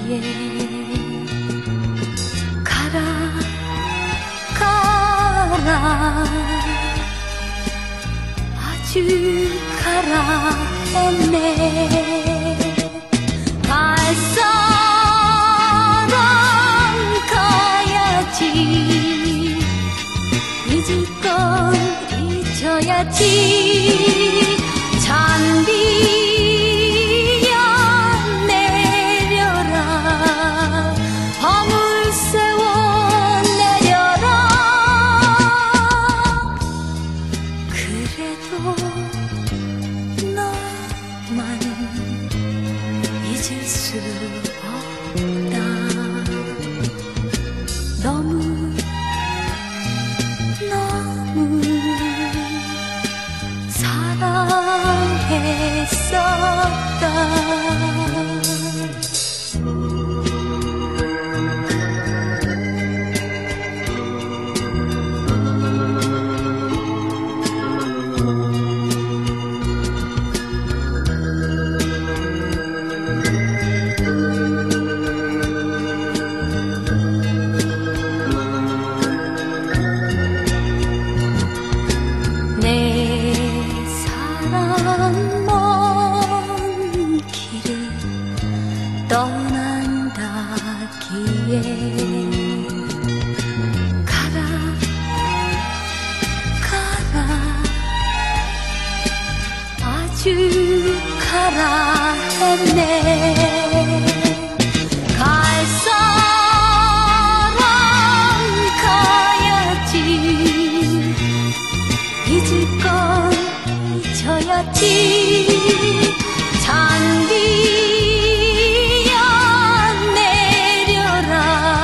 가라 가라 아주 가라 했네. 갈 사람 가야지, 잊을 건 잊어야지. 잔디야 내려라, 밤을 새워 내려라. 그래도 너만 잊을 수 없다. 너무 너무 사랑했었다. 내 사랑 먼 길을 떠난다기에 가라 가라 아주 가라 했네. 갈 사람 가야지, 잊을 건 잊어야지. 잔디야 내려라,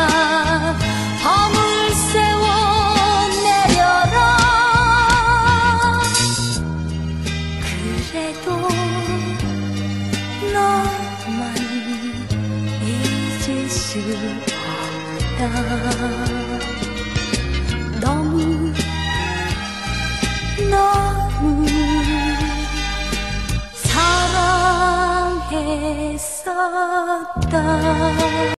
밤을 새워 내려라. 그래도 너만 잊을 수 없다. 너무 너무 사랑했었다.